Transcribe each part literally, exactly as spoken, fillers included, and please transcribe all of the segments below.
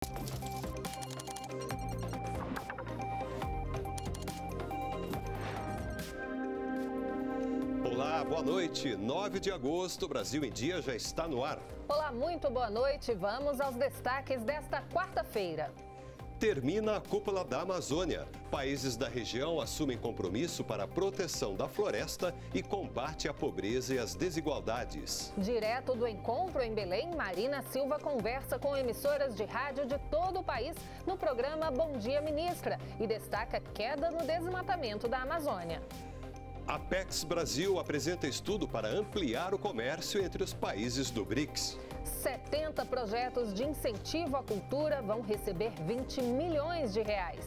Olá, boa noite. nove de agosto, Brasil em Dia já está no ar. Olá, muito boa noite. Vamos aos destaques desta quarta-feira. Termina a Cúpula da Amazônia. Países da região assumem compromisso para a proteção da floresta e combate à pobreza e às desigualdades. Direto do encontro em Belém, Marina Silva conversa com emissoras de rádio de todo o país no programa Bom Dia Ministra e destaca queda no desmatamento da Amazônia. A Apex Brasil apresenta estudo para ampliar o comércio entre os países do BRICS. setenta projetos de incentivo à cultura vão receber vinte milhões de reais.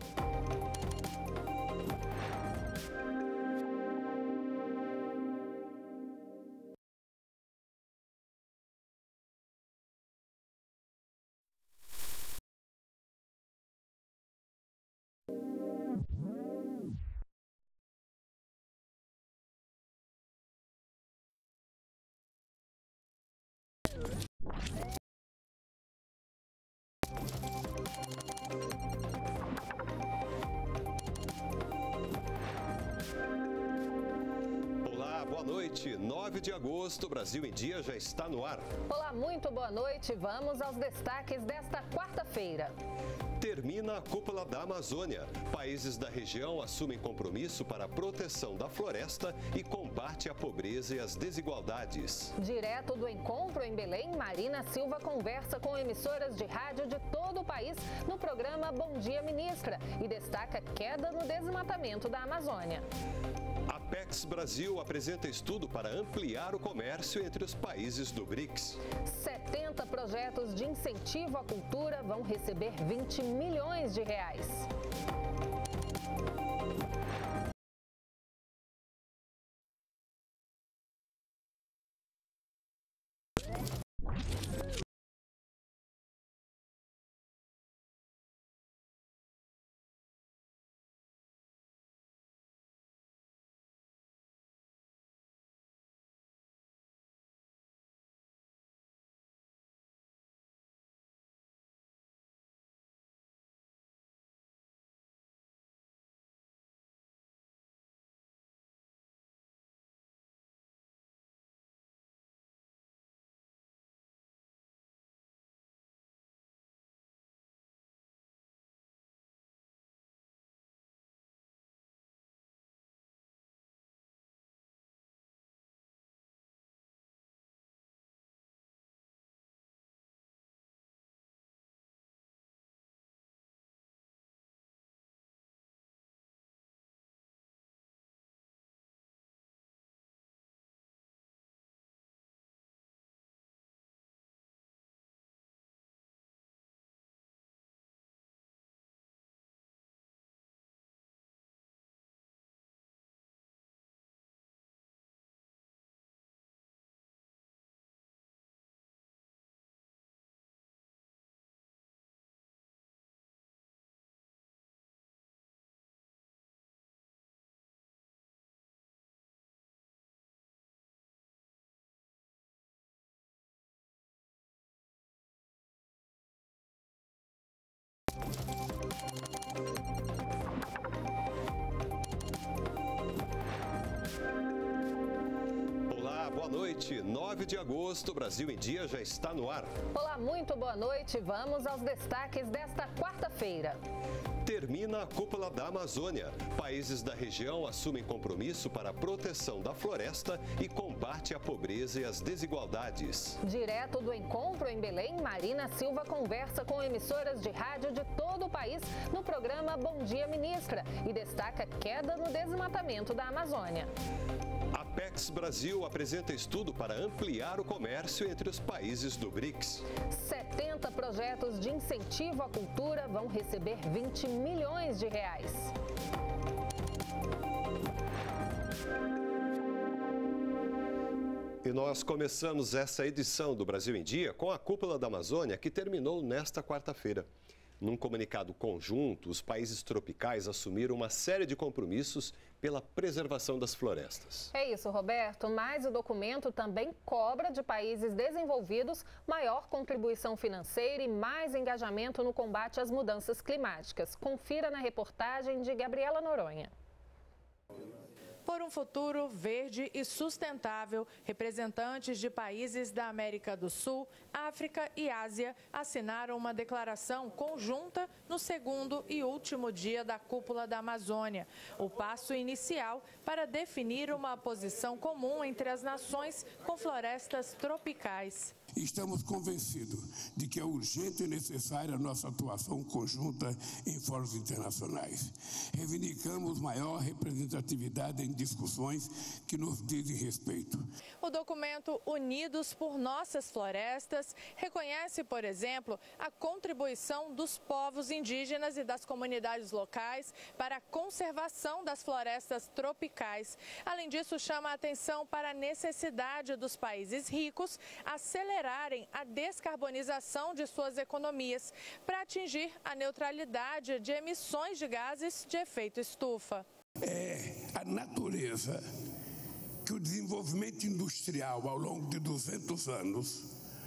Olá, boa noite. nove de agosto, Brasil em Dia já está no ar. Olá, muito boa noite. Vamos aos destaques desta quarta-feira. Termina a Cúpula da Amazônia. Países da região assumem compromisso para a proteção da floresta e combate à pobreza e às desigualdades. Direto do encontro em Belém, Marina Silva conversa com emissoras de rádio de todo o país no programa Bom Dia Ministra e destaca queda no desmatamento da Amazônia. A Apex Brasil apresenta estudo para ampliar o comércio entre os países do BRICS. setenta projetos de incentivo à cultura vão receber vinte milhões de reais. Olá, boa noite. nove de agosto, Brasil em Dia já está no ar. Olá, muito boa noite. Vamos aos destaques desta quarta-feira. Termina a Cúpula da Amazônia. Países da região assumem compromisso para a proteção da floresta e combate à pobreza e às desigualdades. Direto do encontro em Belém, Marina Silva conversa com emissoras de rádio de todo o país no programa Bom Dia Ministra e destaca queda no desmatamento da Amazônia. A Apex Brasil apresenta estudo para ampliar o comércio entre os países do BRICS. setenta projetos de incentivo à cultura vão receber vinte milhões de reais. E nós começamos essa edição do Brasil em Dia com a Cúpula da Amazônia, que terminou nesta quarta-feira. Num comunicado conjunto, os países tropicais assumiram uma série de compromissos pela preservação das florestas. É isso, Roberto, mas o documento também cobra de países desenvolvidos maior contribuição financeira e mais engajamento no combate às mudanças climáticas. Confira na reportagem de Gabriela Noronha. Por um futuro verde e sustentável, representantes de países da América do Sul, África e Ásia assinaram uma declaração conjunta no segundo e último dia da Cúpula da Amazônia, o passo inicial para definir uma posição comum entre as nações com florestas tropicais. Estamos convencidos de que é urgente e necessária a nossa atuação conjunta em fóruns internacionais. Reivindicamos maior representatividade em discussões que nos dizem respeito. O documento Unidos por Nossas Florestas reconhece, por exemplo, a contribuição dos povos indígenas e das comunidades locais para a conservação das florestas tropicais. Além disso, chama a atenção para a necessidade dos países ricos acelerar a descarbonização de suas economias para atingir a neutralidade de emissões de gases de efeito estufa. É a natureza que o desenvolvimento industrial ao longo de duzentos anos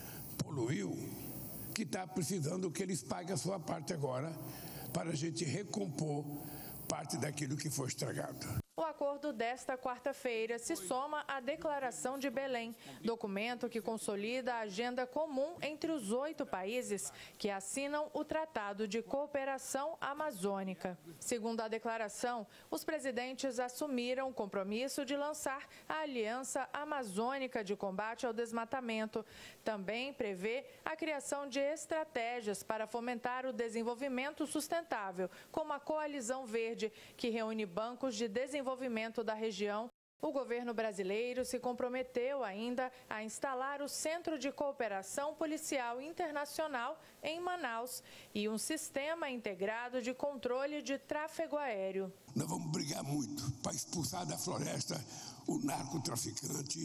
poluiu, que está precisando que eles paguem a sua parte agora para a gente recompor parte daquilo que foi estragado. O acordo desta quarta-feira se soma à Declaração de Belém, documento que consolida a agenda comum entre os oito países que assinam o Tratado de Cooperação Amazônica. Segundo a declaração, os presidentes assumiram o compromisso de lançar a Aliança Amazônica de Combate ao Desmatamento. Também prevê a criação de estratégias para fomentar o desenvolvimento sustentável, como a Coalizão Verde, que reúne bancos de desenvolvimento desenvolvimento da região. O governo brasileiro se comprometeu ainda a instalar o Centro de Cooperação Policial Internacional em Manaus e um sistema integrado de controle de tráfego aéreo. Nós vamos brigar muito para expulsar da floresta o narcotraficante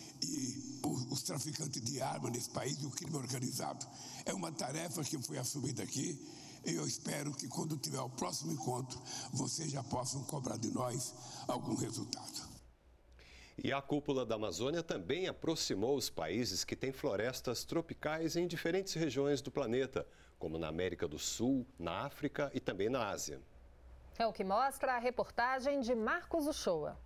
e os traficantes de armas nesse país e o crime organizado. É uma tarefa que foi assumida aqui. Eu espero que quando tiver o próximo encontro, vocês já possam cobrar de nós algum resultado. E a Cúpula da Amazônia também aproximou os países que têm florestas tropicais em diferentes regiões do planeta, como na América do Sul, na África e também na Ásia. É o que mostra a reportagem de Marcos Uchoa.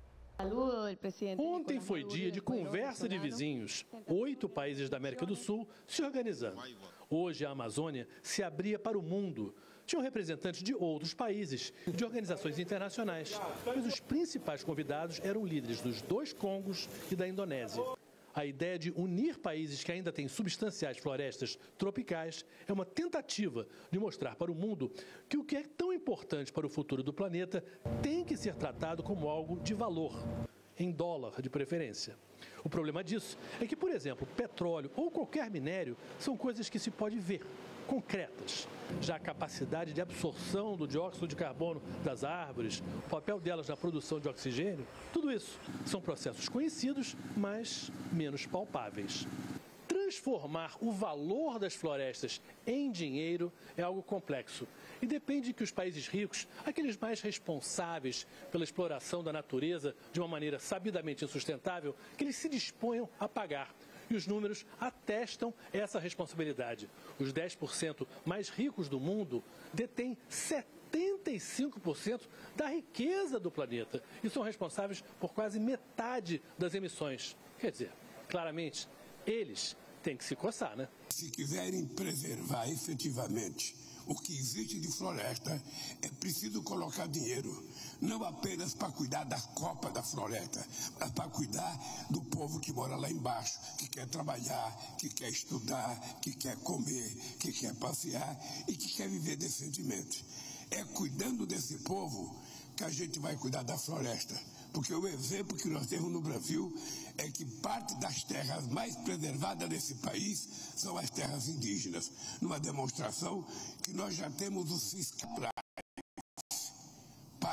Ontem foi dia de conversa de vizinhos. Oito países da América do Sul se organizando. Hoje a Amazônia se abria para o mundo. Tinham representantes de outros países e de organizações internacionais. Mas os principais convidados eram líderes dos dois Congos e da Indonésia. A ideia de unir países que ainda têm substanciais florestas tropicais é uma tentativa de mostrar para o mundo que o que é tão importante para o futuro do planeta tem que ser tratado como algo de valor, em dólar de preferência. O problema disso é que, por exemplo, petróleo ou qualquer minério são coisas que se pode ver, concretas. Já a capacidade de absorção do dióxido de carbono das árvores, o papel delas na produção de oxigênio, tudo isso são processos conhecidos, mas menos palpáveis. Transformar o valor das florestas em dinheiro é algo complexo e depende que os países ricos, aqueles mais responsáveis pela exploração da natureza de uma maneira sabidamente insustentável, que eles se disponham a pagar. E os números atestam essa responsabilidade. Os dez por cento mais ricos do mundo detêm setenta e cinco por cento da riqueza do planeta e são responsáveis por quase metade das emissões. Quer dizer, claramente, eles têm que se coçar, né? Se quiserem preservar efetivamente o que existe de floresta, é preciso colocar dinheiro, não apenas para cuidar da copa da floresta, mas para cuidar do povo que mora lá embaixo, que quer trabalhar, que quer estudar, que quer comer, que quer passear e que quer viver decentemente. É cuidando desse povo que a gente vai cuidar da floresta. Porque o exemplo que nós temos no Brasil é que parte das terras mais preservadas desse país são as terras indígenas, numa demonstração que nós já temos os fiscais para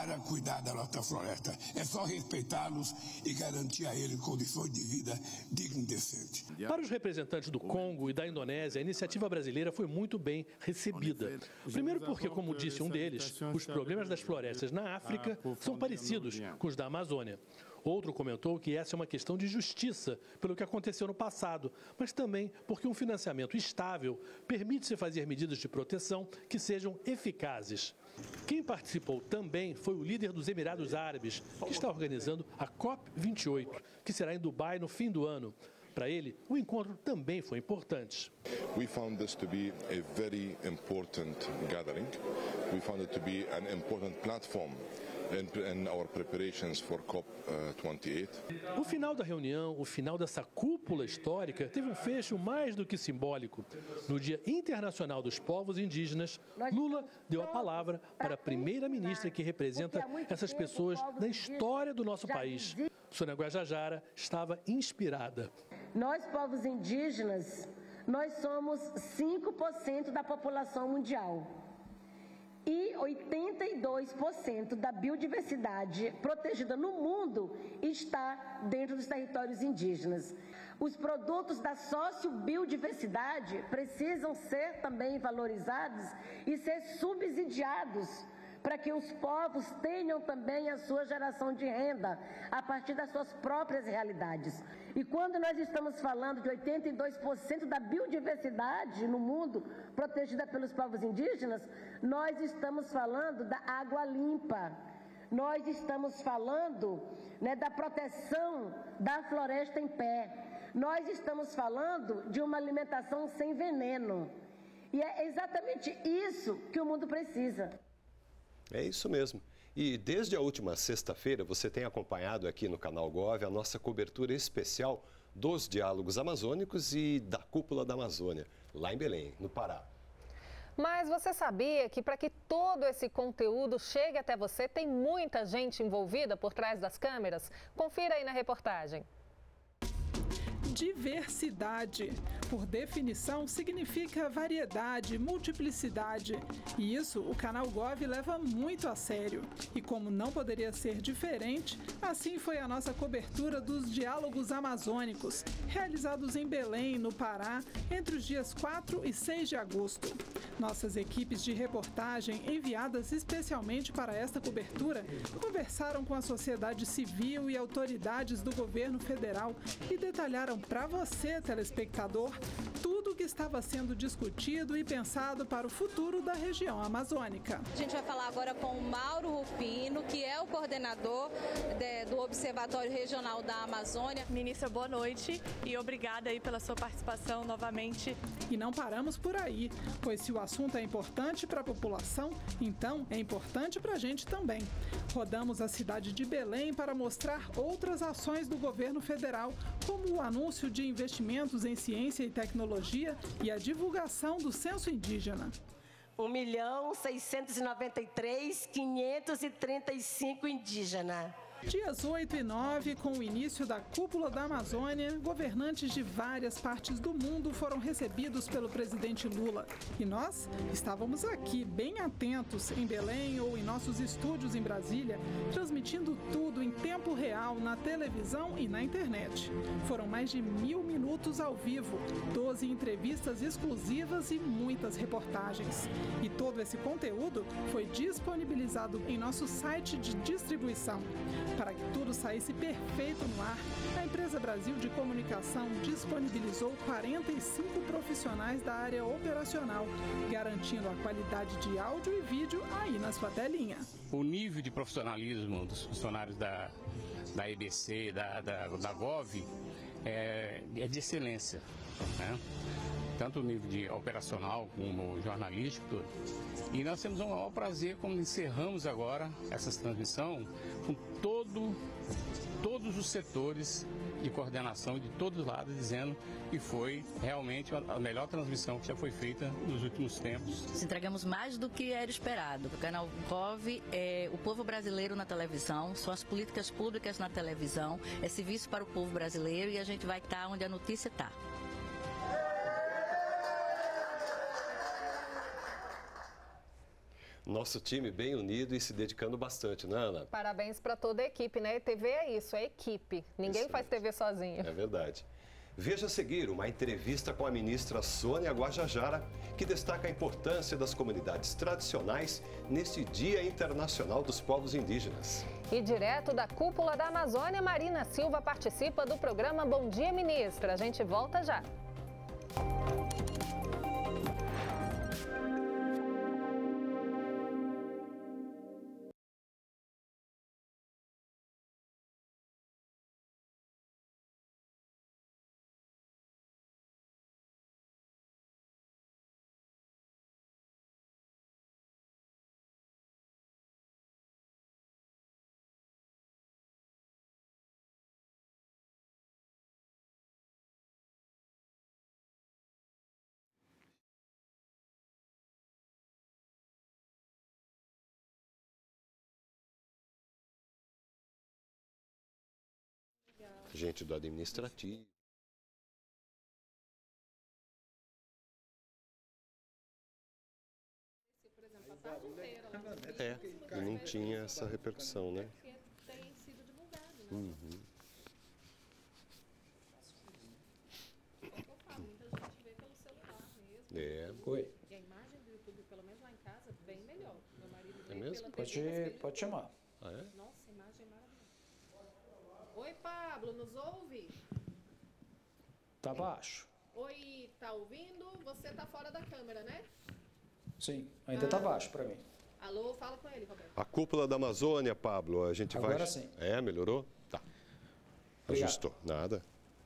para cuidar da nossa floresta. É só respeitá-los e garantir a eles condições de vida dignas e decentes. Para os representantes do Congo e da Indonésia, a iniciativa brasileira foi muito bem recebida. Primeiro porque, como disse um deles, os problemas das florestas na África são parecidos com os da Amazônia. Outro comentou que essa é uma questão de justiça pelo que aconteceu no passado, mas também porque um financiamento estável permite-se fazer medidas de proteção que sejam eficazes. Quem participou também foi o líder dos Emirados Árabes, que está organizando a COP vinte e oito, que será em Dubai no fim do ano. Para ele, o encontro também foi importante. We found this to be a very important gathering. We found it to be an important platform in our preparations for COP vinte e oito. O final da reunião, o final dessa cúpula histórica, teve um fecho mais do que simbólico. No Dia Internacional dos Povos Indígenas, Lula deu a palavra para a primeira-ministra que representa essas pessoas na história do nosso país. Sônia Guajajara estava inspirada. Nós, povos indígenas, nós somos cinco por cento da população mundial. E oitenta e dois por cento da biodiversidade protegida no mundo está dentro dos territórios indígenas. Os produtos da sociobiodiversidade precisam ser também valorizados e ser subsidiados para que os povos tenham também a sua geração de renda a partir das suas próprias realidades. E quando nós estamos falando de oitenta e dois por cento da biodiversidade no mundo protegida pelos povos indígenas, nós estamos falando da água limpa, nós estamos falando, né, da proteção da floresta em pé, nós estamos falando de uma alimentação sem veneno. E é exatamente isso que o mundo precisa. É isso mesmo. E desde a última sexta-feira você tem acompanhado aqui no Canal Gov a nossa cobertura especial dos diálogos amazônicos e da Cúpula da Amazônia, lá em Belém, no Pará. Mas você sabia que para que todo esse conteúdo chegue até você, tem muita gente envolvida por trás das câmeras? Confira aí na reportagem. Diversidade, por definição, significa variedade, multiplicidade. E isso o Canal Gov leva muito a sério. E como não poderia ser diferente, assim foi a nossa cobertura dos diálogos amazônicos, realizados em Belém, no Pará, entre os dias quatro e seis de agosto. Nossas equipes de reportagem, enviadas especialmente para esta cobertura, conversaram com a sociedade civil e autoridades do governo federal e detalharam para você, telespectador, tudo o que estava sendo discutido e pensado para o futuro da região amazônica. A gente vai falar agora com o Mauro Rufino, que é o coordenador de, do Observatório Regional da Amazônia. Ministra, boa noite e obrigada aí pela sua participação novamente. E não paramos por aí, pois se o assunto é importante para a população, então é importante para a gente também. Rodamos a cidade de Belém para mostrar outras ações do governo federal, como o anúncio de investimentos em ciência e tecnologia e a divulgação do censo indígena. um milhão seiscentos e noventa e três mil quinhentos e trinta e cinco indígenas. Dias oito e nove, com o início da Cúpula da Amazônia, governantes de várias partes do mundo foram recebidos pelo presidente Lula. E nós estávamos aqui, bem atentos, em Belém ou em nossos estúdios em Brasília, transmitindo tudo em tempo real na televisão e na internet. Foram mais de mil minutos ao vivo, doze entrevistas exclusivas e muitas reportagens. E todo esse conteúdo foi disponibilizado em nosso site de distribuição. Para que tudo saísse perfeito no ar, a Empresa Brasil de Comunicação disponibilizou quarenta e cinco profissionais da área operacional, garantindo a qualidade de áudio e vídeo aí na sua telinha. O nível de profissionalismo dos funcionários da, da E B C, da, da, da Gov, é, é de excelência, né? Tanto o nível de operacional como jornalístico, tudo. E nós temos um maior prazer como encerramos agora essa transmissão com todo, todos os setores de coordenação de todos os lados, dizendo que foi realmente a melhor transmissão que já foi feita nos últimos tempos. Entregamos mais do que era esperado. O Canal Gov é o povo brasileiro na televisão, são as políticas públicas na televisão, é serviço para o povo brasileiro e a gente vai estar onde a notícia está. Nosso time bem unido e se dedicando bastante, né, Ana? Parabéns para toda a equipe, né? T V é isso, é equipe. Ninguém isso faz T V sozinho. É verdade. Veja a seguir uma entrevista com a ministra Sônia Guajajara, que destaca a importância das comunidades tradicionais neste Dia Internacional dos Povos Indígenas. E direto da Cúpula da Amazônia, Marina Silva participa do programa Bom Dia, Ministra. A gente volta já. Gente do administrativo. É, e não tinha essa repercussão, né? Tem sido divulgado, né? Uhum. Muita gente vê pelo celular mesmo. É. Oi. E a imagem do YouTube, pelo menos lá em casa, bem melhor. Meu marido É vê mesmo? pela T V, Pode, mas pode chamar. Ah, é? Nossa, a imagem é maravilhosa. Oi, Pablo, nos ouve? Tá baixo. Oi, tá ouvindo? Você tá fora da câmera, né? Sim, ainda ah. tá baixo para mim. Alô, fala com ele, Roberto. A Cúpula da Amazônia, Pablo, a gente Agora vai... Agora sim. É, melhorou? Tá. Obrigado. Ajustou. Nada.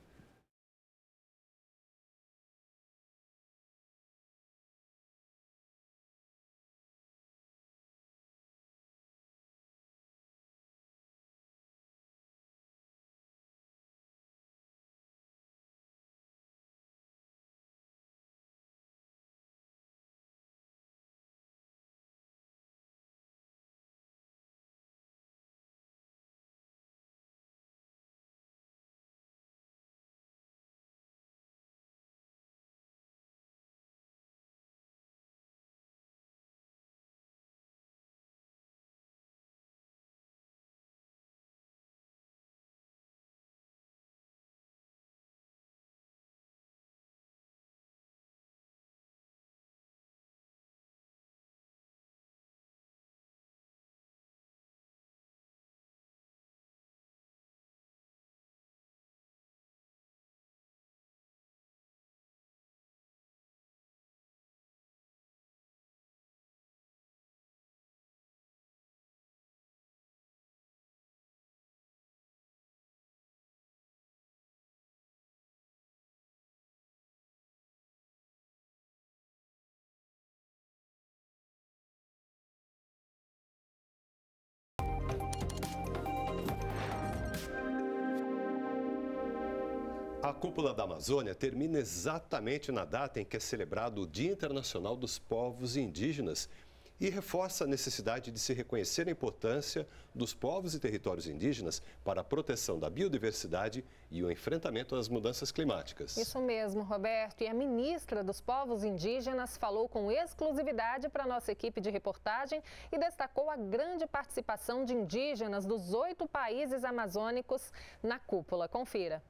A Cúpula da Amazônia termina exatamente na data em que é celebrado o Dia Internacional dos Povos Indígenas e reforça a necessidade de se reconhecer a importância dos povos e territórios indígenas para a proteção da biodiversidade e o enfrentamento às mudanças climáticas. Isso mesmo, Roberto. E a ministra dos Povos Indígenas falou com exclusividade para a nossa equipe de reportagem e destacou a grande participação de indígenas dos oito países amazônicos na cúpula. Confira.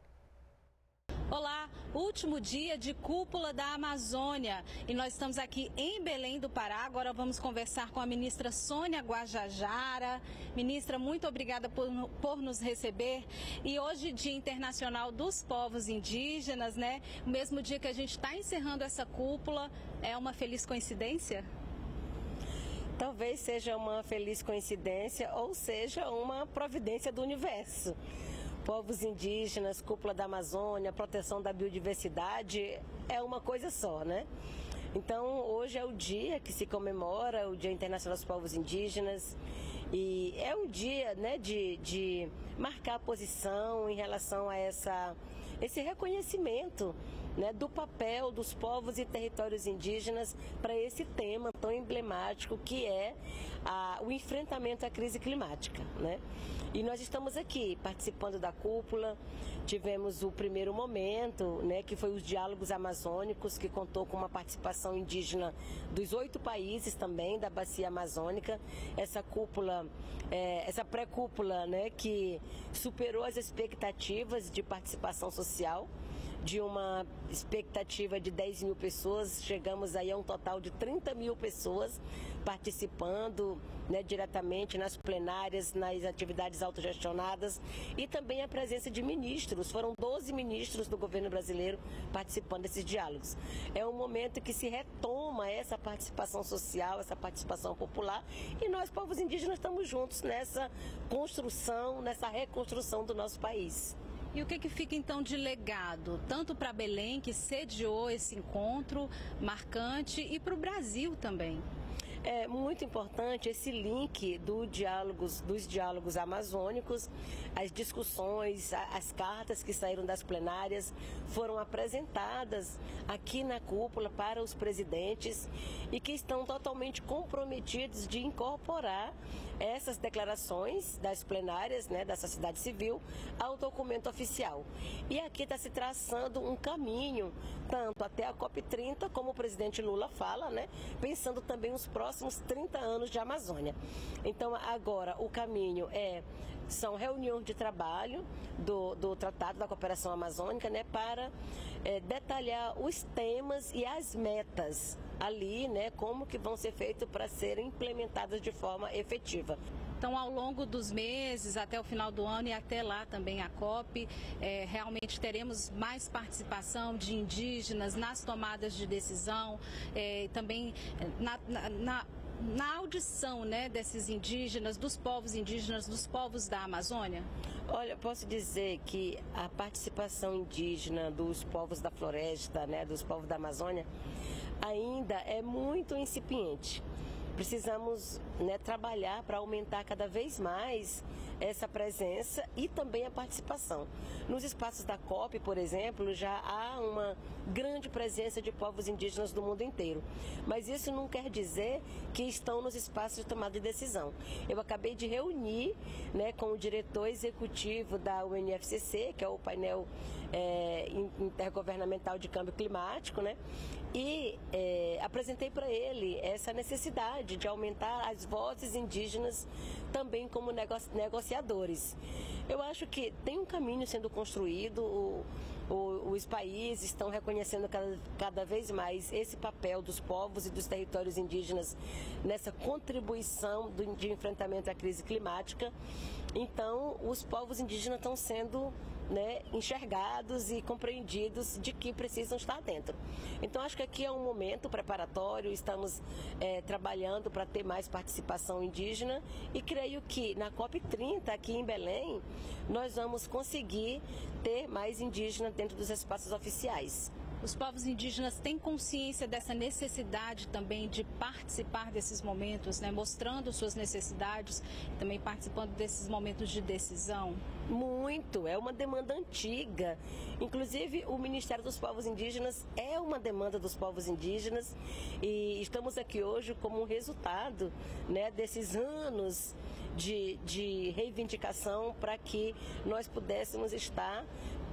Olá, último dia de Cúpula da Amazônia e nós estamos aqui em Belém do Pará. Agora vamos conversar com a ministra Sônia Guajajara. Ministra, muito obrigada por, por nos receber. E hoje, Dia Internacional dos Povos Indígenas, né? O mesmo dia que a gente está encerrando essa cúpula, é uma feliz coincidência? Talvez seja uma feliz coincidência ou seja uma providência do universo. Povos indígenas, Cúpula da Amazônia, proteção da biodiversidade, é uma coisa só, né? Então, hoje é o dia que se comemora, o Dia Internacional dos Povos Indígenas, e é um dia, né, de, de marcar a posição em relação a essa, esse reconhecimento, né, do papel dos povos e territórios indígenas para esse tema tão emblemático que é a, o enfrentamento à crise climática, né? E nós estamos aqui participando da cúpula. Tivemos o primeiro momento, né, que foi os diálogos amazônicos, que contou com uma participação indígena dos oito países também da bacia amazônica. Essa cúpula, é, essa pré-cúpula, né, que superou as expectativas de participação social. De uma expectativa de dez mil pessoas, chegamos aí a um total de trinta mil pessoas participando, né, diretamente nas plenárias, nas atividades autogestionadas, e também a presença de ministros. Foram doze ministros do governo brasileiro participando desses diálogos. É um momento que se retoma essa participação social, essa participação popular, e nós, povos indígenas, estamos juntos nessa construção, nessa reconstrução do nosso país. E o que, que fica então de legado, tanto para Belém, que sediou esse encontro marcante, e para o Brasil também? É muito importante esse link do diálogos, dos diálogos amazônicos. As discussões, as cartas que saíram das plenárias foram apresentadas aqui na cúpula para os presidentes e que estão totalmente comprometidos de incorporar essas declarações das plenárias, né, da sociedade civil, ao documento oficial. E aqui está se traçando um caminho, tanto até a COP trinta, como o presidente Lula fala, né, pensando também os próximos trinta anos de Amazônia. Então, agora, o caminho é... são reuniões de trabalho do, do Tratado da Cooperação Amazônica, né, para é, detalhar os temas e as metas ali, né, como que vão ser feitos para serem implementadas de forma efetiva. Então, ao longo dos meses, até o final do ano e até lá também a COP, é, realmente teremos mais participação de indígenas nas tomadas de decisão, é, também na, na, na na audição, né, desses indígenas, dos povos indígenas, dos povos da Amazônia? Olha, posso dizer que a participação indígena dos povos da floresta, né, dos povos da Amazônia, ainda é muito incipiente. Precisamos, né, trabalhar para aumentar cada vez mais essa presença e também a participação. Nos espaços da COP, por exemplo, já há uma grande presença de povos indígenas do mundo inteiro. Mas isso não quer dizer que estão nos espaços de tomada de decisão. Eu acabei de reunir, né, com o diretor executivo da U N F C C, que é o painel é, intergovernamental de câmbio climático, né? E é, apresentei para ele essa necessidade de aumentar as vozes indígenas também como negoci negociadores. Eu acho que tem um caminho sendo construído, o, o, os países estão reconhecendo cada, cada vez mais esse papel dos povos e dos territórios indígenas nessa contribuição do, de enfrentamento à crise climática. Então, os povos indígenas estão sendo, né, enxergados e compreendidos de que precisam estar dentro. Então, acho que aqui é um momento preparatório, estamos é, trabalhando para ter mais participação indígena e creio que na COP trinta, aqui em Belém, nós vamos conseguir ter mais indígena dentro dos espaços oficiais. Os povos indígenas têm consciência dessa necessidade também de participar desses momentos, né, mostrando suas necessidades, também participando desses momentos de decisão? Muito, é uma demanda antiga. Inclusive, o Ministério dos Povos Indígenas é uma demanda dos povos indígenas e estamos aqui hoje como um resultado, né, desses anos de, de reivindicação para que nós pudéssemos estar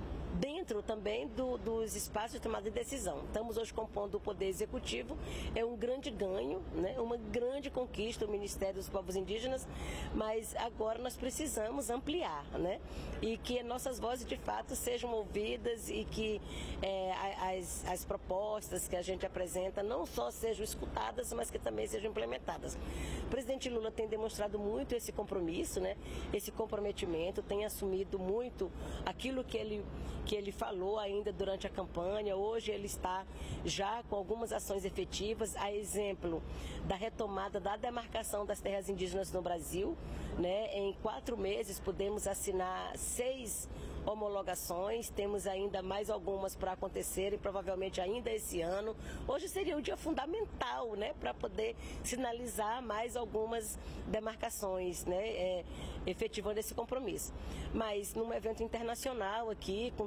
dentro também do, dos espaços de tomada de decisão. Estamos hoje compondo o Poder Executivo, é um grande ganho, né? Uma grande conquista o Ministério dos Povos Indígenas, mas agora nós precisamos ampliar, né? E que nossas vozes de fato sejam ouvidas e que é, as, as propostas que a gente apresenta não só sejam escutadas, mas que também sejam implementadas. O presidente Lula tem demonstrado muito esse compromisso, né? Esse comprometimento, tem assumido muito aquilo que ele que ele falou ainda durante a campanha. Hoje ele está já com algumas ações efetivas, a exemplo da retomada da demarcação das terras indígenas no Brasil, né? Em quatro meses pudemos assinar seis homologações, temos ainda mais algumas para acontecer e provavelmente ainda esse ano. Hoje seria um dia fundamental, né, para poder sinalizar mais algumas demarcações, né, é, efetivando esse compromisso. Mas num evento internacional aqui, com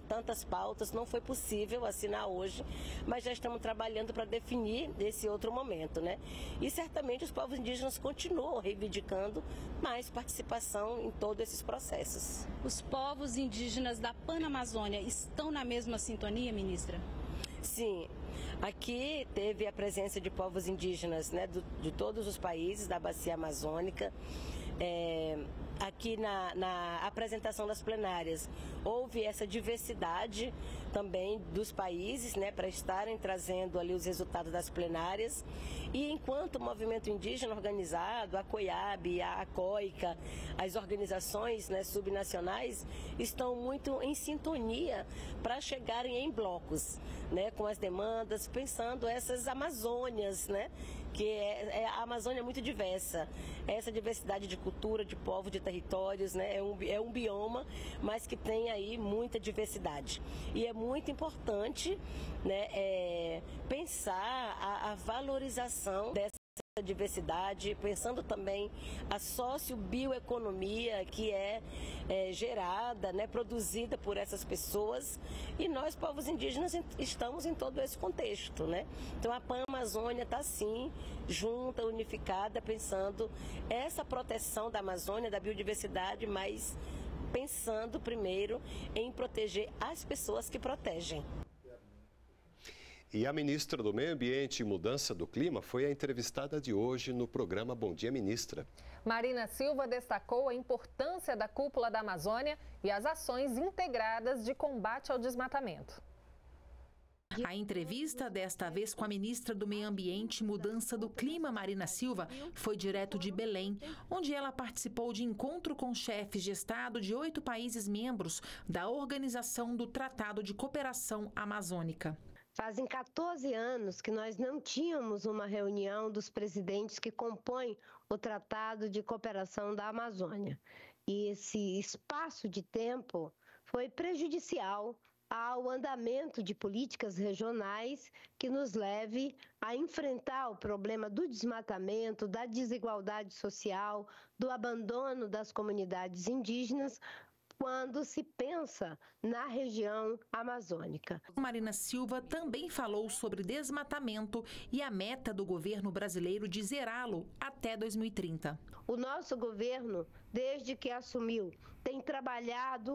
tantas pautas, não foi possível assinar hoje, mas já estamos trabalhando para definir esse outro momento, né? E certamente os povos indígenas continuam reivindicando mais participação em todos esses processos. Os povos indígenas da Panamazônia estão na mesma sintonia, ministra? Sim, aqui teve a presença de povos indígenas, né, do, de todos os países da Bacia Amazônica. É, aqui na, na apresentação das plenárias houve essa diversidade também dos países, né, para estarem trazendo ali os resultados das plenárias. E enquanto o movimento indígena organizado, a COIAB, a COICA, as organizações, né, subnacionais estão muito em sintonia para chegarem em blocos, né, com as demandas, pensando essas Amazônias, né, que é, é, a Amazônia é muito diversa, essa diversidade de cultura, de povo, de territórios, né, é um, é um bioma, mas que tem aí muita diversidade. E é muito importante, né, é, pensar a, a valorização dessa diversidade, pensando também a sociobioeconomia que é, é gerada, né, produzida por essas pessoas, e nós, povos indígenas, estamos em todo esse contexto, né? Então a Panamazônia está sim junta, unificada, pensando essa proteção da Amazônia, da biodiversidade, mas pensando primeiro em proteger as pessoas que protegem. E a ministra do Meio Ambiente e Mudança do Clima foi a entrevistada de hoje no programa Bom Dia, Ministra. Marina Silva destacou a importância da Cúpula da Amazônia e as ações integradas de combate ao desmatamento. A entrevista, desta vez com a ministra do Meio Ambiente e Mudança do Clima, Marina Silva, foi direto de Belém, onde ela participou de encontro com chefes de Estado de oito países membros da Organização do Tratado de Cooperação Amazônica. Fazem quatorze anos que nós não tínhamos uma reunião dos presidentes que compõem o Tratado de Cooperação da Amazônia. E esse espaço de tempo foi prejudicial ao andamento de políticas regionais que nos leve a enfrentar o problema do desmatamento, da desigualdade social, do abandono das comunidades indígenas, quando se pensa na região amazônica. Marina Silva também falou sobre desmatamento e a meta do governo brasileiro de zerá-lo até dois mil e trinta. O nosso governo, desde que assumiu, tem trabalhado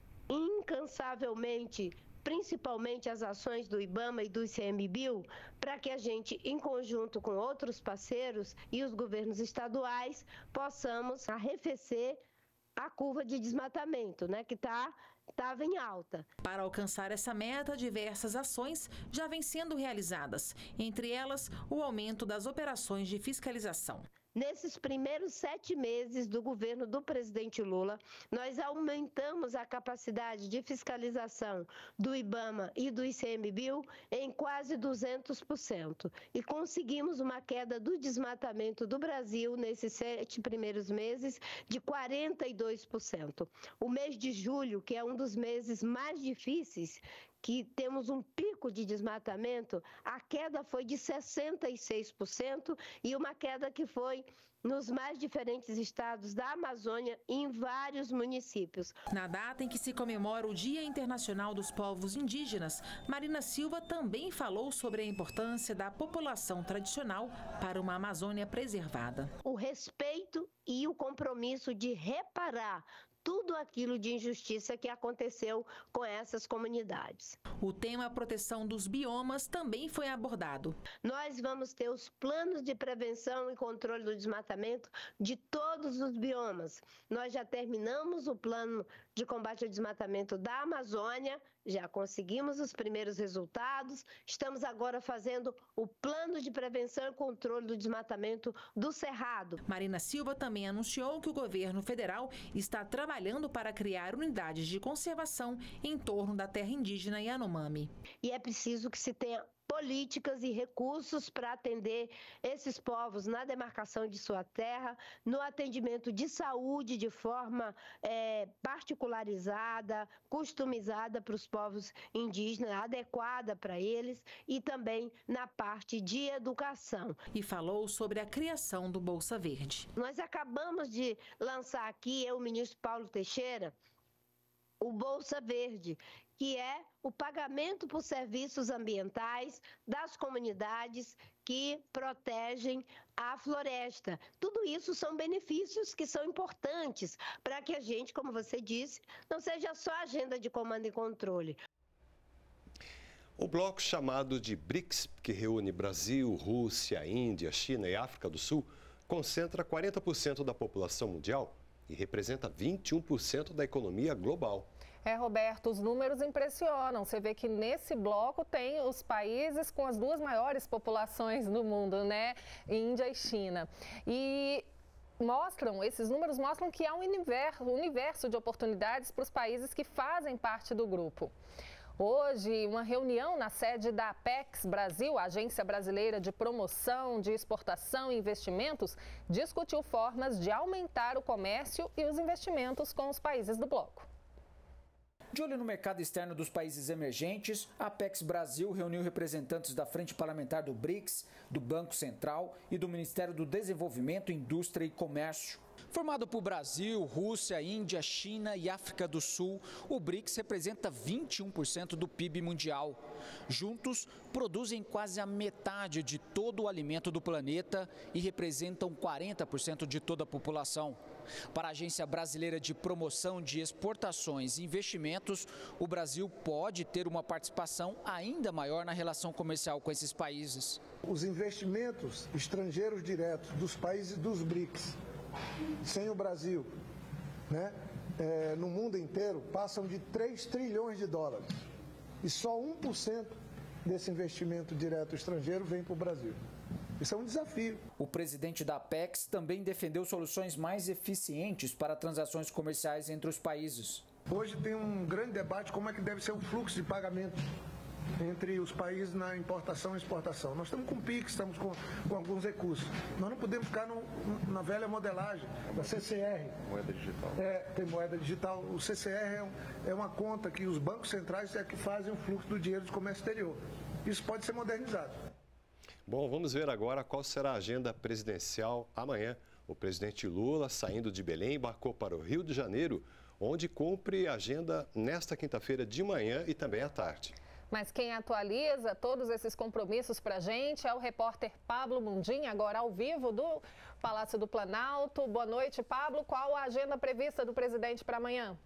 incansavelmente, principalmente as ações do IBAMA e do ICMBio, para que a gente, em conjunto com outros parceiros e os governos estaduais, possamos arrefecer a curva de desmatamento, né, que tá, estava em alta. Para alcançar essa meta, diversas ações já vêm sendo realizadas, entre elas o aumento das operações de fiscalização. Nesses primeiros sete meses do governo do presidente Lula, nós aumentamos a capacidade de fiscalização do IBAMA e do ICMBio em quase duzentos por cento. E conseguimos uma queda do desmatamento do Brasil nesses sete primeiros meses de quarenta e dois por cento. O mês de julho, que é um dos meses mais difíceis, que temos um pico de desmatamento, a queda foi de sessenta e seis por cento e uma queda que foi nos mais diferentes estados da Amazônia e em vários municípios. Na data em que se comemora o Dia Internacional dos Povos Indígenas, Marina Silva também falou sobre a importância da população tradicional para uma Amazônia preservada. O respeito e o compromisso de reparar tudo aquilo de injustiça que aconteceu com essas comunidades. O tema proteção dos biomas também foi abordado. Nós vamos ter os planos de prevenção e controle do desmatamento de todos os biomas. Nós já terminamos o plano de combate ao desmatamento da Amazônia, já conseguimos os primeiros resultados, estamos agora fazendo o plano de prevenção e controle do desmatamento do Cerrado. Marina Silva também anunciou que o governo federal está trabalhando para criar unidades de conservação em torno da terra indígena Yanomami. E é preciso que se tenha políticas e recursos para atender esses povos na demarcação de sua terra, no atendimento de saúde de forma é, particularizada, customizada para os povos indígenas, adequada para eles, e também na parte de educação. E falou sobre a criação do Bolsa Verde. Nós acabamos de lançar aqui, eu, o ministro Paulo Teixeira, o Bolsa Verde, que é o pagamento por serviços ambientais das comunidades que protegem a floresta. Tudo isso são benefícios que são importantes para que a gente, como você disse, não seja só agenda de comando e controle. O bloco chamado de BRICS, que reúne Brasil, Rússia, Índia, China e África do Sul, concentra quarenta por cento da população mundial e representa vinte e um por cento da economia global. É, Roberto, os números impressionam. Você vê que nesse bloco tem os países com as duas maiores populações do mundo, né? Índia e China. E mostram, esses números mostram que há um universo, um universo de oportunidades para os países que fazem parte do grupo. Hoje, uma reunião na sede da Apex Brasil, Agência Brasileira de Promoção de Exportação e Investimentos, discutiu formas de aumentar o comércio e os investimentos com os países do bloco. De olho no mercado externo dos países emergentes, a Apex Brasil reuniu representantes da Frente Parlamentar do BRICS, do Banco Central e do Ministério do Desenvolvimento, Indústria e Comércio. Formado por Brasil, Rússia, Índia, China e África do Sul, o BRICS representa vinte e um por cento do P I B mundial. Juntos, produzem quase a metade de todo o alimento do planeta e representam quarenta por cento de toda a população. Para a Agência Brasileira de Promoção de Exportações e Investimentos, o Brasil pode ter uma participação ainda maior na relação comercial com esses países. Os investimentos estrangeiros diretos dos países dos BRICS, sem o Brasil, né, é, no mundo inteiro, passam de três trilhões de dólares. E só um por cento desse investimento direto estrangeiro vem para o Brasil. Isso é um desafio. O presidente da Apex também defendeu soluções mais eficientes para transações comerciais entre os países. Hoje tem um grande debate como é que deve ser o fluxo de pagamento entre os países na importação e exportação. Nós estamos com PIX, estamos com, com alguns recursos. Nós não podemos ficar no, na velha modelagem da C C R. Moeda digital. É, tem moeda digital. O C C R é, um, é uma conta que os bancos centrais é que fazem o fluxo do dinheiro de comércio exterior. Isso pode ser modernizado. Bom, vamos ver agora qual será a agenda presidencial amanhã. O presidente Lula, saindo de Belém, embarcou para o Rio de Janeiro, onde cumpre a agenda nesta quinta-feira de manhã e também à tarde. Mas quem atualiza todos esses compromissos para a gente é o repórter Pablo Mundim, agora ao vivo do Palácio do Planalto. Boa noite, Pablo. Qual a agenda prevista do presidente para amanhã?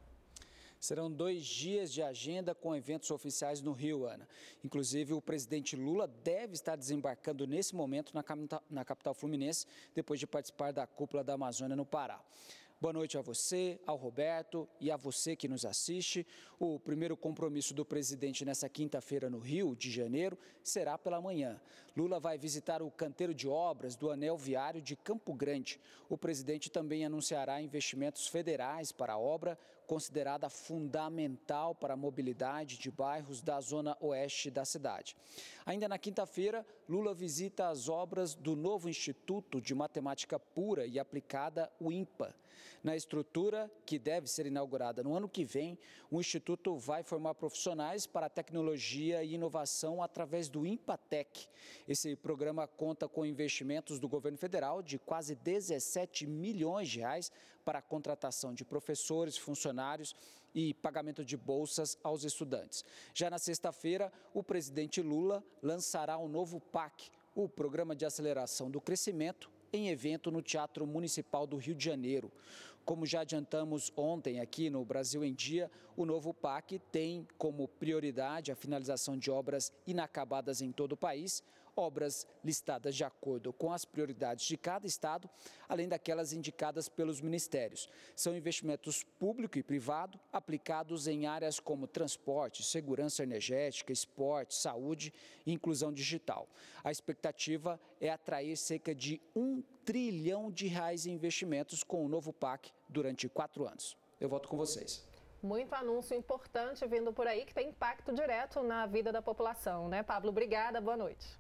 Serão dois dias de agenda com eventos oficiais no Rio, Ana. Inclusive, o presidente Lula deve estar desembarcando nesse momento na capital, na capital fluminense, depois de participar da Cúpula da Amazônia no Pará. Boa noite a você, ao Roberto e a você que nos assiste. O primeiro compromisso do presidente nessa quinta-feira no Rio de Janeiro será pela manhã. Lula vai visitar o canteiro de obras do Anel Viário de Campo Grande. O presidente também anunciará investimentos federais para a obra, considerada fundamental para a mobilidade de bairros da zona oeste da cidade. Ainda na quinta-feira, Lula visita as obras do novo Instituto de Matemática Pura e Aplicada, o INPA. Na estrutura, que deve ser inaugurada no ano que vem, o Instituto vai formar profissionais para a tecnologia e inovação através do INPATEC. Esse programa conta com investimentos do governo federal de quase dezessete milhões de reais para a contratação de professores, funcionários e pagamento de bolsas aos estudantes. Já na sexta-feira, o presidente Lula lançará o novo P A C, o Programa de Aceleração do Crescimento, em evento no Teatro Municipal do Rio de Janeiro. Como já adiantamos ontem aqui no Brasil em Dia, o novo P A C tem como prioridade a finalização de obras inacabadas em todo o país, obras listadas de acordo com as prioridades de cada estado, além daquelas indicadas pelos ministérios. São investimentos público e privado aplicados em áreas como transporte, segurança energética, esporte, saúde e inclusão digital. A expectativa é atrair cerca de um trilhão de reais em investimentos com o novo P A C durante quatro anos. Eu volto com vocês. Muito anúncio importante vindo por aí que tem impacto direto na vida da população, né, Pablo? Obrigada, boa noite.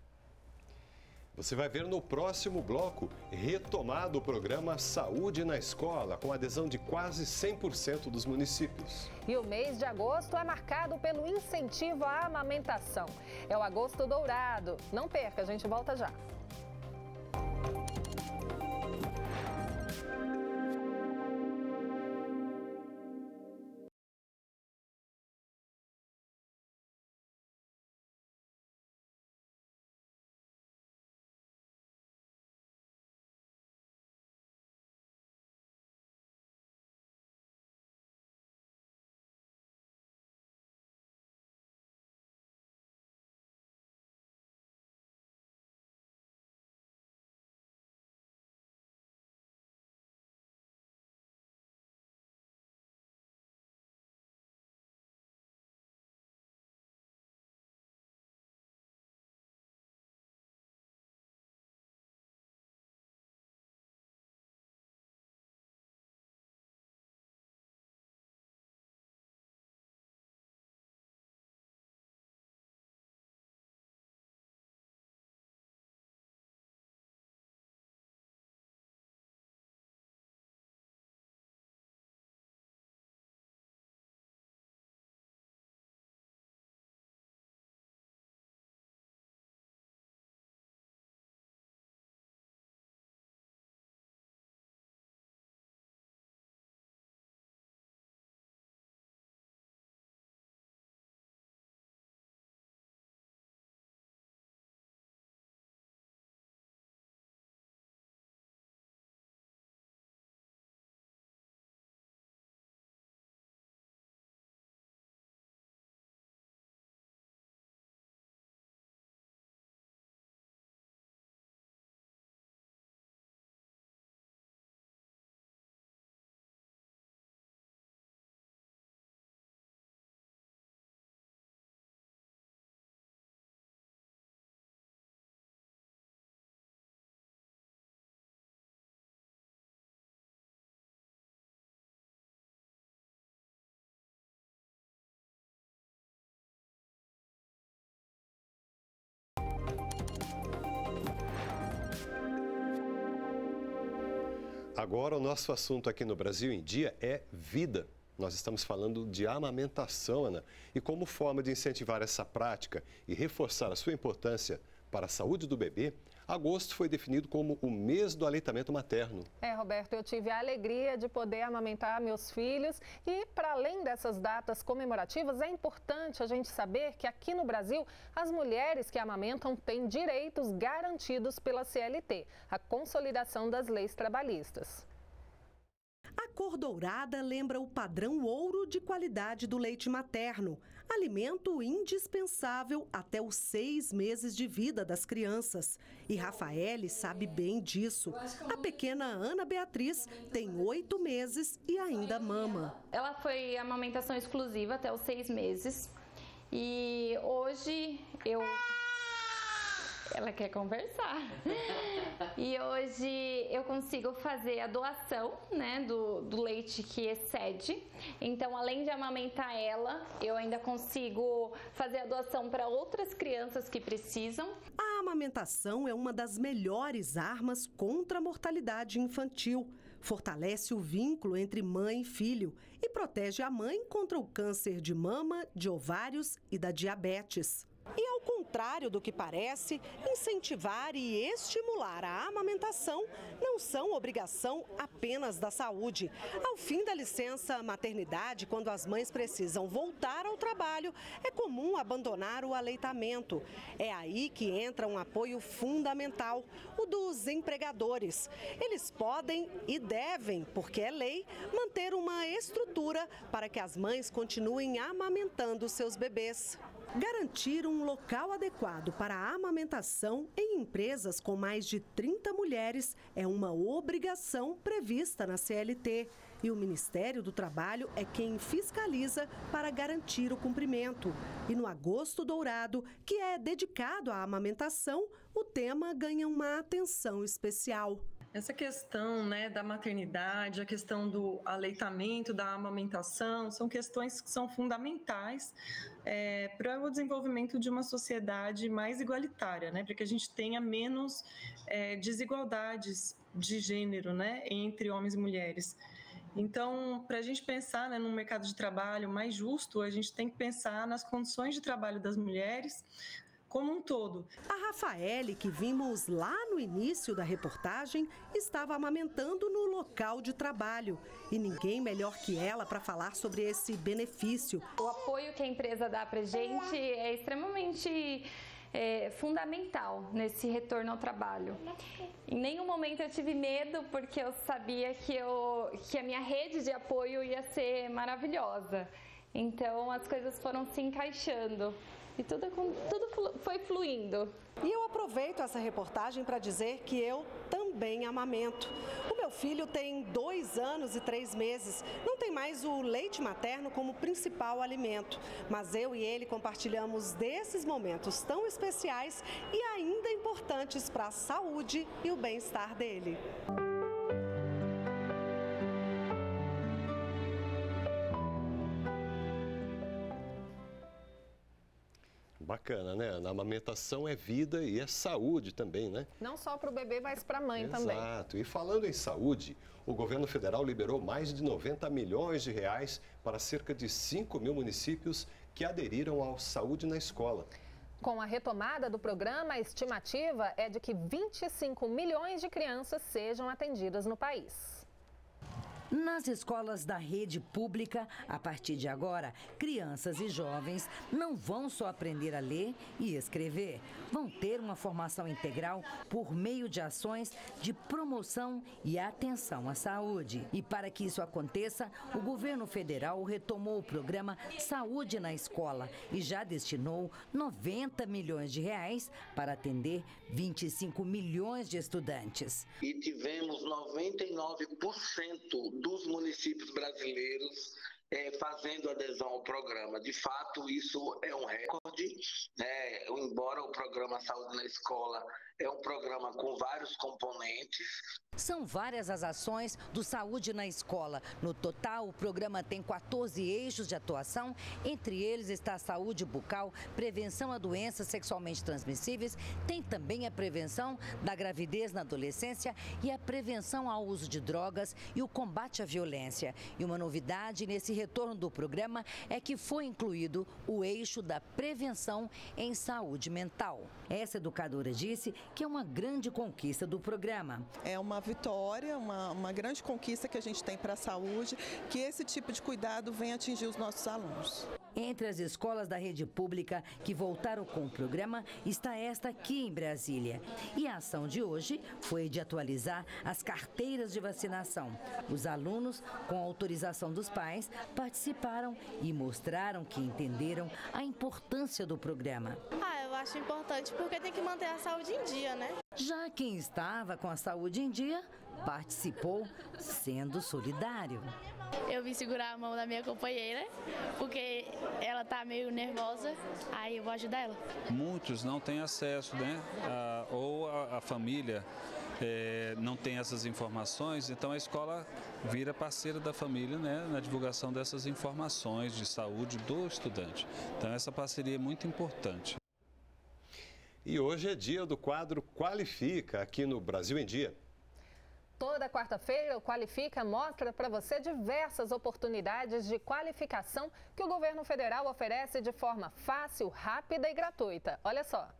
Você vai ver no próximo bloco, retomado o programa Saúde na Escola, com adesão de quase cem por cento dos municípios. E o mês de agosto é marcado pelo incentivo à amamentação. É o Agosto Dourado. Não perca, a gente volta já. Agora, o nosso assunto aqui no Brasil em Dia é vida. Nós estamos falando de amamentação, Ana. E como forma de incentivar essa prática e reforçar a sua importância para a saúde do bebê, agosto foi definido como o mês do aleitamento materno. É, Roberto, eu tive a alegria de poder amamentar meus filhos e, para além dessas datas comemorativas, é importante a gente saber que aqui no Brasil, as mulheres que amamentam têm direitos garantidos pela C L T, a Consolidação das Leis Trabalhistas. A cor dourada lembra o padrão ouro de qualidade do leite materno, alimento indispensável até os seis meses de vida das crianças. E Rafaele sabe bem disso. A pequena Ana Beatriz tem oito meses e ainda mama. Ela foi amamentação exclusiva até os seis meses e hoje eu... Ela quer conversar. E hoje eu consigo fazer a doação, né, do, do leite que excede. Então, além de amamentar ela, eu ainda consigo fazer a doação para outras crianças que precisam. A amamentação é uma das melhores armas contra a mortalidade infantil. Fortalece o vínculo entre mãe e filho e protege a mãe contra o câncer de mama, de ovários e da diabetes. E ao contrário do que parece, incentivar e estimular a amamentação não são obrigação apenas da saúde. Ao fim da licença maternidade, quando as mães precisam voltar ao trabalho, é comum abandonar o aleitamento. É aí que entra um apoio fundamental, o dos empregadores. Eles podem e devem, porque é lei, manter uma estrutura para que as mães continuem amamentando seus bebês. Garantir um local adequado para a amamentação em empresas com mais de trinta mulheres é uma obrigação prevista na C L T. E o Ministério do Trabalho é quem fiscaliza para garantir o cumprimento. E no Agosto Dourado, que é dedicado à amamentação, o tema ganha uma atenção especial. Essa questão, né, da maternidade, a questão do aleitamento, da amamentação, são questões que são fundamentais é, para o desenvolvimento de uma sociedade mais igualitária, né, para que a gente tenha menos é, desigualdades de gênero, né, entre homens e mulheres. Então, para a gente pensar, né, num mercado de trabalho mais justo, a gente tem que pensar nas condições de trabalho das mulheres, como um todo. A Rafaele, que vimos lá no início da reportagem, estava amamentando no local de trabalho. E ninguém melhor que ela para falar sobre esse benefício. O apoio que a empresa dá para a gente é extremamente é, fundamental nesse retorno ao trabalho. Em nenhum momento eu tive medo, porque eu sabia que, eu, que a minha rede de apoio ia ser maravilhosa. Então as coisas foram se encaixando. E tudo, tudo foi fluindo. E eu aproveito essa reportagem para dizer que eu também amamento. O meu filho tem dois anos e três meses. Não tem mais o leite materno como principal alimento. Mas eu e ele compartilhamos desses momentos tão especiais e ainda importantes para a saúde e o bem-estar dele. Bacana, né? A amamentação é vida e é saúde também, né? Não só para o bebê, mas para a mãe Exato. também. Exato. E falando em saúde, o governo federal liberou mais de noventa milhões de reais para cerca de cinco mil municípios que aderiram ao Saúde na Escola. Com a retomada do programa, a estimativa é de que vinte e cinco milhões de crianças sejam atendidas no país. Nas escolas da rede pública, a partir de agora, crianças e jovens não vão só aprender a ler e escrever, vão ter uma formação integral por meio de ações de promoção e atenção à saúde. E para que isso aconteça, o governo federal retomou o programa Saúde na Escola e já destinou noventa milhões de reais para atender vinte e cinco milhões de estudantes. E tivemos noventa e nove por cento dos municípios brasileiros é, fazendo adesão ao programa. De fato, isso é um recorde. saúde, né? Embora o programa Saúde na Escola é um programa com vários componentes. São várias as ações do Saúde na Escola. No total, o programa tem quatorze eixos de atuação. Entre eles está a saúde bucal, prevenção a doenças sexualmente transmissíveis, tem também a prevenção da gravidez na adolescência e a prevenção ao uso de drogas e o combate à violência. E uma novidade nesse retorno do programa é que foi incluído o eixo da prevenção em saúde mental. Essa educadora disse que é uma grande conquista do programa. É uma vitória, uma, uma grande conquista que a gente tem para a saúde, que esse tipo de cuidado venha atingir os nossos alunos. Entre as escolas da rede pública que voltaram com o programa está esta aqui em Brasília. E a ação de hoje foi de atualizar as carteiras de vacinação. Os alunos, com autorização dos pais, participaram e mostraram que entenderam a importância do programa. Ah, eu acho importante porque tem que manter a saúde em dia, né? Já quem estava com a saúde em dia participou sendo solidário. Eu vim segurar a mão da minha companheira, porque ela tá meio nervosa, aí eu vou ajudar ela. Muitos não têm acesso, né? A, ou a, a família é, não tem essas informações, então a escola vira parceira da família, né, na divulgação dessas informações de saúde do estudante. Então essa parceria é muito importante. E hoje é dia do quadro Qualifica, aqui no Brasil em Dia. Toda quarta-feira, o Qualifica mostra para você diversas oportunidades de qualificação que o governo federal oferece de forma fácil, rápida e gratuita. Olha só.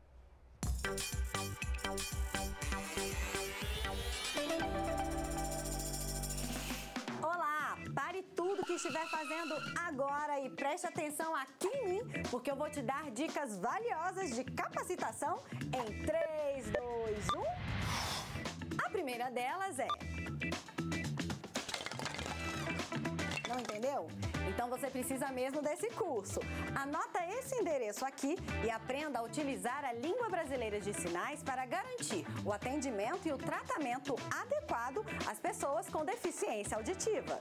Olá, pare tudo que estiver fazendo agora e preste atenção aqui em mim, porque eu vou te dar dicas valiosas de capacitação em três, dois, um... A primeira delas é... Não entendeu? Então você precisa mesmo desse curso. Anota esse endereço aqui e aprenda a utilizar a língua brasileira de sinais para garantir o atendimento e o tratamento adequado às pessoas com deficiência auditiva.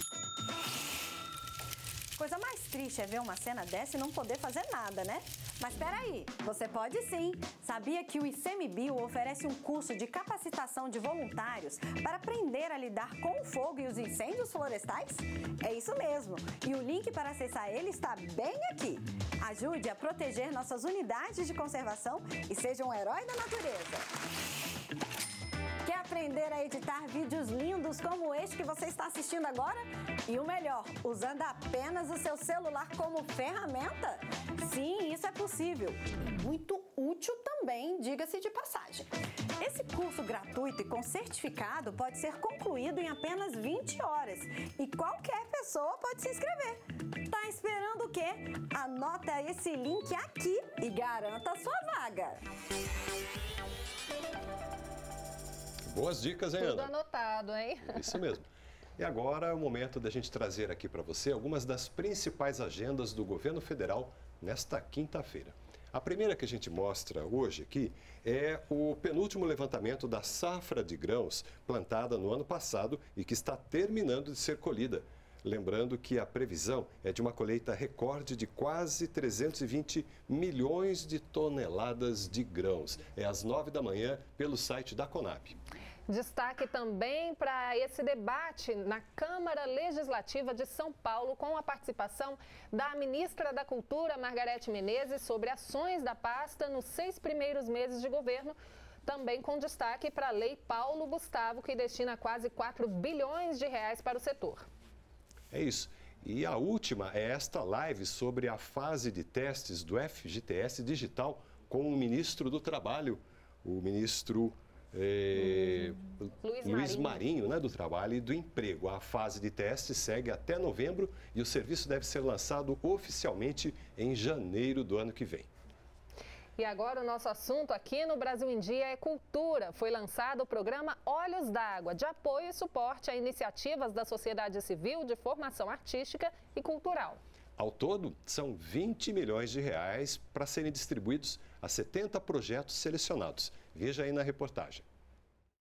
Coisa mais triste é ver uma cena dessa e não poder fazer nada, né? Mas peraí, você pode sim! Sabia que o ICMBio oferece um curso de capacitação de voluntários para aprender a lidar com o fogo e os incêndios florestais? É isso mesmo! E o link para acessar ele está bem aqui. Ajude a proteger nossas unidades de conservação e seja um herói da natureza! Quer aprender a editar vídeos lindos como este que você está assistindo agora? E o melhor, usando apenas o seu celular como ferramenta? Sim, isso é possível. E muito útil também, diga-se de passagem. Esse curso gratuito e com certificado pode ser concluído em apenas vinte horas. E qualquer pessoa pode se inscrever. Tá esperando o quê? Anota esse link aqui e garanta a sua vaga. Boas dicas, hein, Tudo Ana? anotado, hein? Isso mesmo. E agora é o momento da gente trazer aqui para você algumas das principais agendas do governo federal nesta quinta-feira. A primeira que a gente mostra hoje aqui é o penúltimo levantamento da safra de grãos plantada no ano passado e que está terminando de ser colhida. Lembrando que a previsão é de uma colheita recorde de quase trezentos e vinte milhões de toneladas de grãos. É às nove da manhã pelo site da Conab. Destaque também para esse debate na Câmara Legislativa de São Paulo, com a participação da ministra da Cultura, Margarete Menezes, sobre ações da pasta nos seis primeiros meses de governo. Também com destaque para a Lei Paulo Gustavo, que destina quase quatro bilhões de reais para o setor. É isso. E a última é esta live sobre a fase de testes do F G T S Digital com o ministro do Trabalho, o ministro eh, Luiz Luiz Marinho, Marinho né, do Trabalho e do Emprego. A fase de teste segue até novembro e o serviço deve ser lançado oficialmente em janeiro do ano que vem. E agora o nosso assunto aqui no Brasil em Dia é cultura. Foi lançado o programa Olhos d'Água, de apoio e suporte a iniciativas da sociedade civil de formação artística e cultural. Ao todo, são vinte milhões de reais para serem distribuídos a setenta projetos selecionados. Veja aí na reportagem.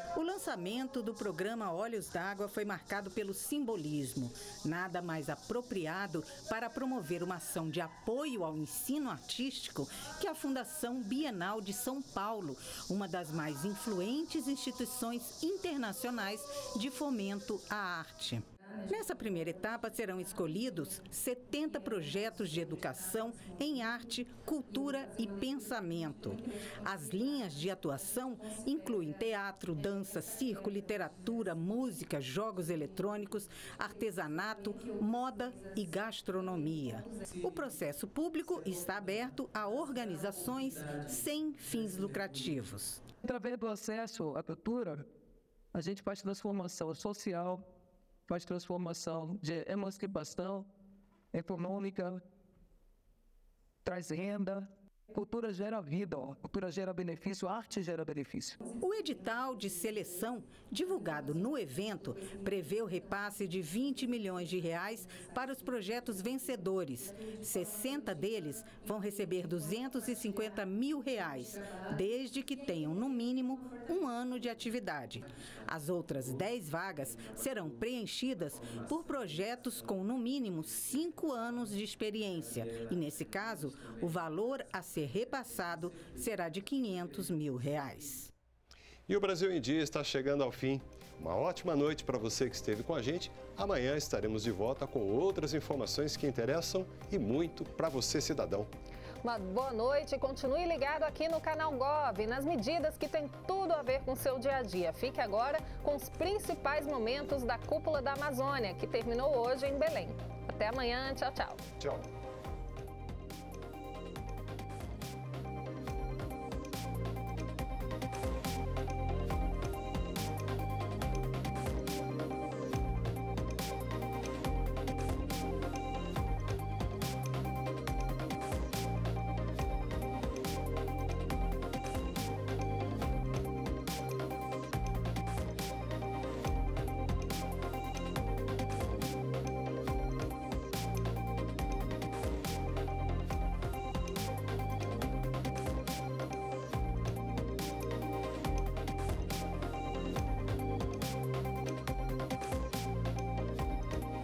O lançamento do programa Olhos d'Água foi marcado pelo simbolismo. Nada mais apropriado para promover uma ação de apoio ao ensino artístico que a Fundação Bienal de São Paulo, uma das mais influentes instituições internacionais de fomento à arte. Nessa primeira etapa serão escolhidos setenta projetos de educação em arte, cultura e pensamento. As linhas de atuação incluem teatro, dança, circo, literatura, música, jogos eletrônicos, artesanato, moda e gastronomia. O processo público está aberto a organizações sem fins lucrativos. Através do acesso à cultura, a gente faz transformação social, faz transformação de emancipação econômica, traz renda. Cultura gera vida, ó. Cultura gera benefício, arte gera benefício. O edital de seleção, divulgado no evento, prevê o repasse de vinte milhões de reais para os projetos vencedores. sessenta deles vão receber duzentos e cinquenta mil reais, desde que tenham, no mínimo, um ano de atividade. As outras dez vagas serão preenchidas por projetos com, no mínimo, cinco anos de experiência. E, nesse caso, o valor a ser repassado será de quinhentos mil reais. E o Brasil em Dia está chegando ao fim. Uma ótima noite para você que esteve com a gente. Amanhã estaremos de volta com outras informações que interessam e muito para você, cidadão. Uma boa noite e continue ligado aqui no canal Gov, nas medidas que têm tudo a ver com o seu dia a dia. Fique agora com os principais momentos da Cúpula da Amazônia, que terminou hoje em Belém. Até amanhã, tchau, tchau. Tchau.